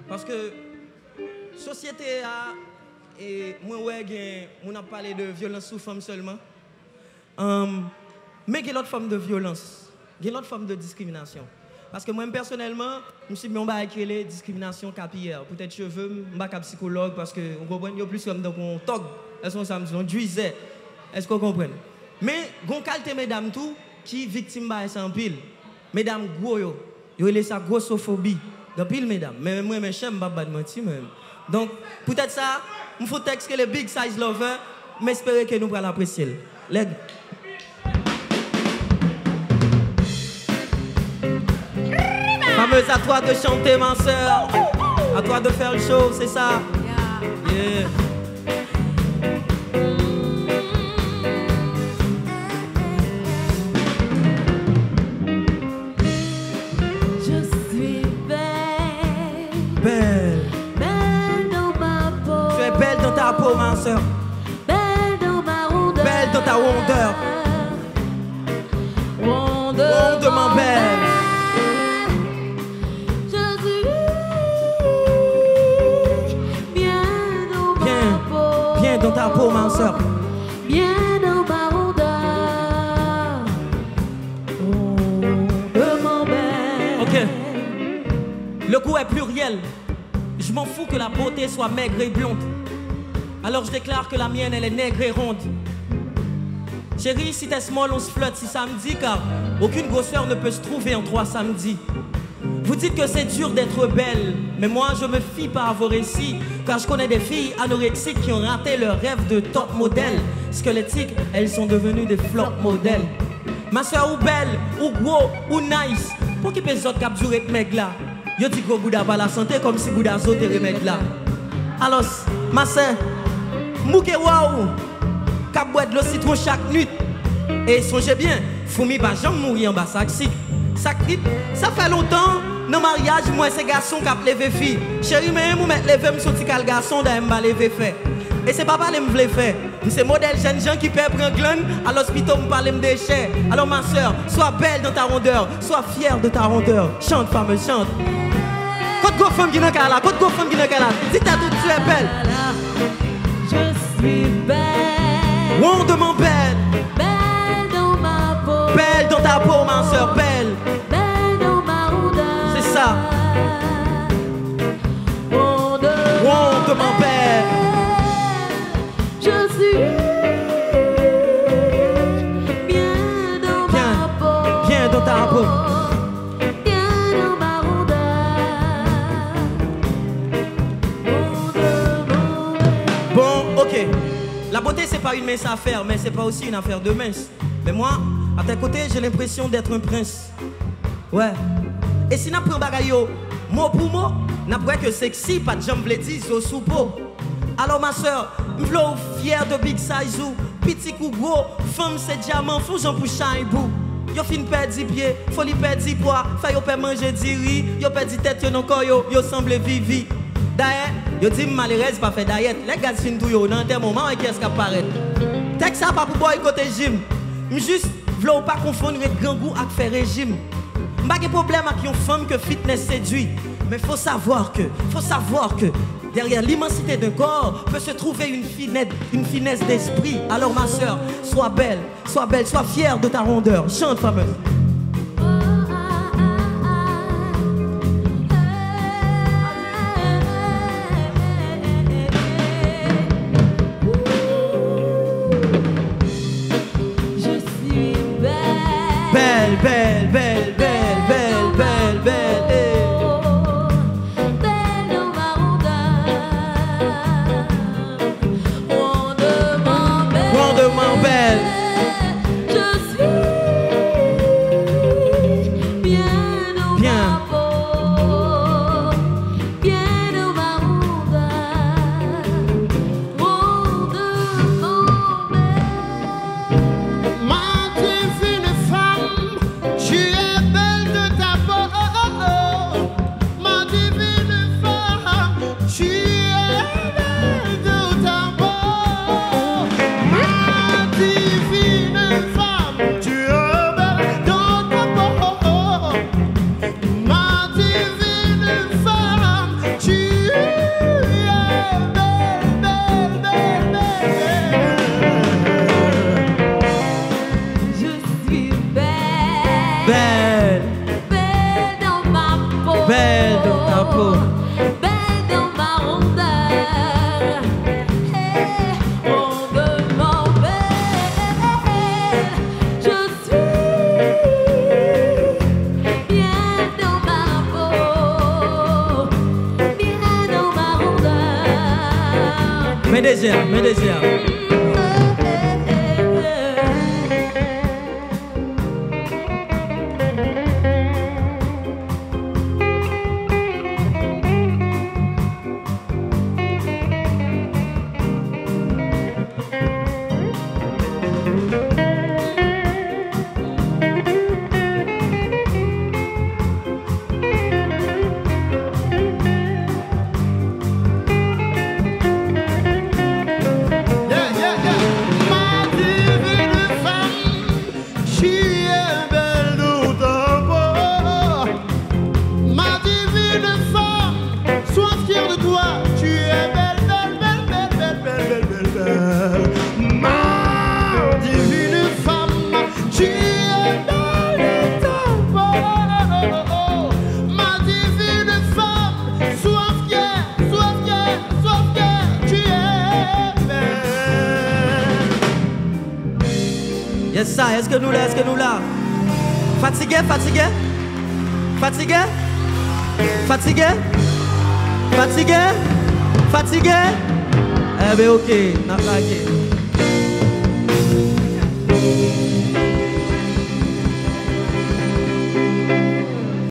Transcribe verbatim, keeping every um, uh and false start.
Parce que société a, et moi, ouais, on a parlé de violence sous femme seulement. Um, mais il y a l'autre forme de violence, il y a l'autre forme de discrimination. Parce que moi, personnellement, je me suis dit, on va écrire les discriminations capillaires. Peut-être cheveux, je ne suis pas psychologue parce que on comprend, il y a plus comme dans un tog, est-ce qu'on s'amuse, on juisait. Est-ce qu'on comprend? Mais, il y a une qualité, mesdames, tout, qui est victime de ça en pile. Mesdames, gros, yo, yo, il y a sa grossophobie. En pile, mesdames. Mais moi, je ne suis pas de mentir, même. Donc, peut-être ça, il faut texte que les big size lovers, mais j'espère que nous allons l'apprécier. Les fameuse, à toi de chanter, ma soeur. À toi de faire le show, c'est ça. Yeah. Je suis belle. Belle. Belle dans ma peau. Tu es belle dans ta peau, ma soeur. Belle dans ma rondeur. Belle dans ta rondeur. Rondement belle. Dans ta peau, ma soeur. Bien dans ma rondeur. Rondement belle. Ok. Le goût est pluriel. Je m'en fous que la beauté soit maigre et blonde. Alors je déclare que la mienne, elle est nègre et ronde. Chérie, si t'es small, on se flotte si samedi, car aucune grosseur ne peut se trouver en trois samedis. Vous dites que c'est dur d'être belle, mais moi je me fie pas à vos récits, car je connais des filles anorexiques qui ont raté leur rêve de top modèle. Squelettiques, elles sont devenues des flop modèles. Ma soeur ou belle, ou gros, ou nice, pour qui peut autres capturer de mec là? Yo dit que Bouddha pas la santé comme si Bouddha zote remède là. Alors, ma soeur, mouke waouh, cap boire de l'eau citron chaque nuit. Et songez bien, Foumi va jamais mourir en bas saxique. Ça, ça fait longtemps, dans le mariage, moi c'est garçon qui a levé fille. Chérie, mais je vais lever mon petit garçon dans m'a levé fait. Et c'est pas parler me voulait faire. C'est modèle jeune gens qui perd prendre glande à l'hôpital me parler me déchets. Alors ma soeur, sois belle dans ta rondeur, sois fière de ta rondeur. Chante fameuse, chante. Côte go femme qui n'a qu'à là, côte go femme qui n'a qu'à là. Dis-toi tout, tu es belle. Je suis belle. Rondement belle. Belle dans ma peau. Belle dans ta peau, ma soeur, belle. Belle dans ma rondeur. C'est ça. Rondement, Rondement belle. Je suis bien dans Bien, ma peau. bien dans ta peau. Bien dans ma rondeur. Rondement belle. Bon, ok. La beauté, c'est pas une mince affaire, mais c'est pas aussi une affaire de mince. Mais moi, à tes côtés, j'ai l'impression d'être un prince. Ouais. Et si n'a pris un bagaille, mot pour mot, n'a pas que sexy, pas de jambes bledies, au soupeau. Alors ma soeur, m'v'lou fière de big size ou petit ou gros, femme c'est diamant, faut j'en pour chaque bout. Yo fin perdi pied, faut li perdi poids, fa yo pe manger di riz, yo perdi tête yo non corps yo, yo semble vivi. D'ailleurs, yo dit malheureuse pas fait diète, les gars fin tout yo dans un moment qu'est-ce qu'a paraît. Texte ça pas pour boy côté gym. Juste v'lou pas confondre avec grand goût avec faire régime. M'pa de problème avec une femme que fitness séduit, mais faut savoir que, faut savoir que derrière l'immensité d'un corps peut se trouver une finesse, une finesse d'esprit. Alors ma soeur, sois belle, sois belle, sois fière de ta rondeur. Chante fameuse. Je suis belle. Belle, belle, belle, belle, belle, belle, belle. eh. Belle dans ma rondeur. Rondement belle. Rondement belle. Je suis ta peau. Belle dans ma rondeur. Hey, rondement belle. Je suis bien dans ma peau. Bien dans ma rondeur. Mets des airs, mets des airs. Yes, ça, est-ce que nous là, est-ce que nous là? Fatigué, fatigué? Fatigué? Fatigué? Fatigué? Fatigué? Eh bien, ok, n'a pas